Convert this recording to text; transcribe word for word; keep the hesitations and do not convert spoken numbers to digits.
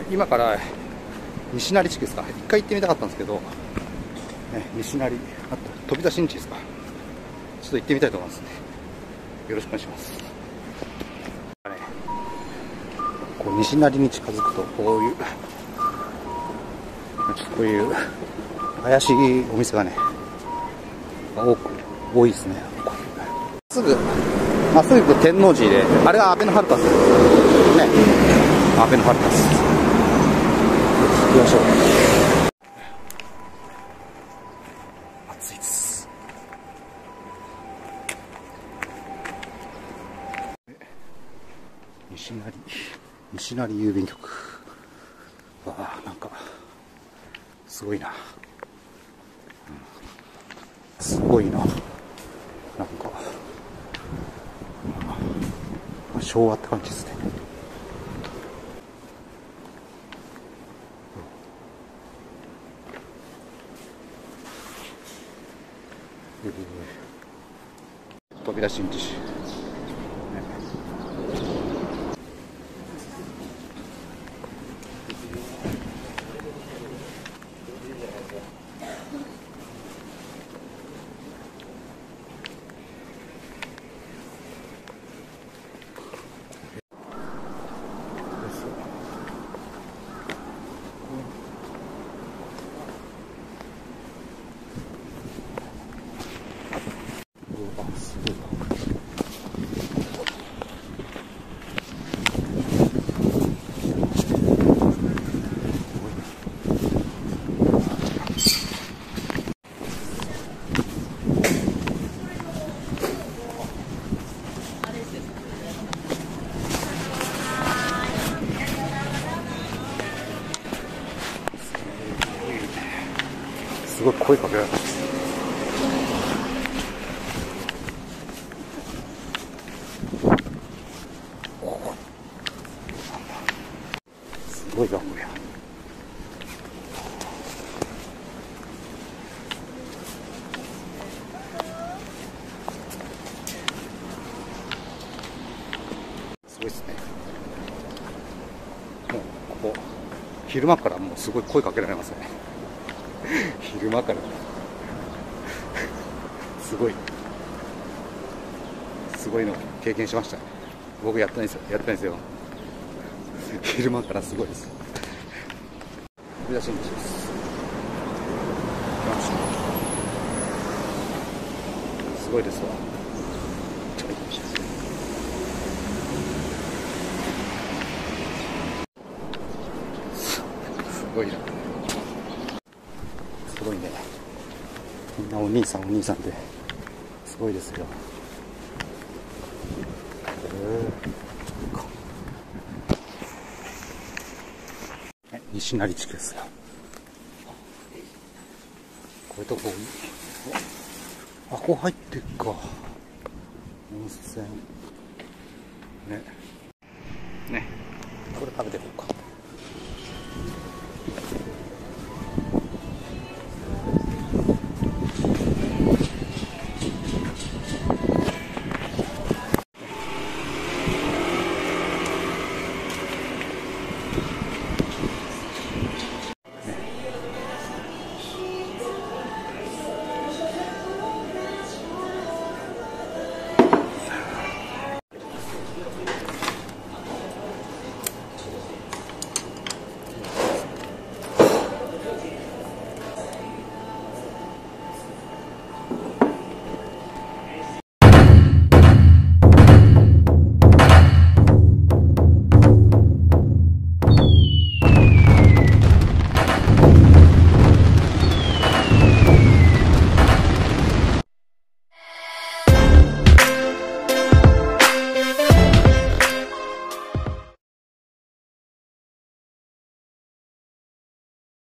今から西成地区ですか、一回行ってみたかったんですけど、ね、西成、あと飛び出しんちですか、ちょっと行ってみたいと思いますね。よろしくお願いします。こう西成に近づくと、こういう、ちょっとこういう怪しいお店がね、多く、多いですね。すぐ、まっすぐ行くと天王寺で、あれがアベノハルカス。ね。アベノハルカス。行きましょう。暑いです。西成、西成郵便局。わあ、なんか、すごいな。うん、すごいな。なんか、昭和って感じですね。飛び出しんち。すごい声かけられます。すごいなこれ。すごいですね。もうここ昼間からもうすごい声かけられますね。昼間からすごいすごいの経験しました。僕やってないですよやってないですよ。昼間からすごいです。飛び出しんちです。すごいですわ。ちょっと行きましょう。すごいな。すごいね。みんなお兄さんお兄さんですごいですよ。西成地区ですよ。こういうとこ、あ、こう入ってっか。温泉。ね。ね。これ食べていこうか。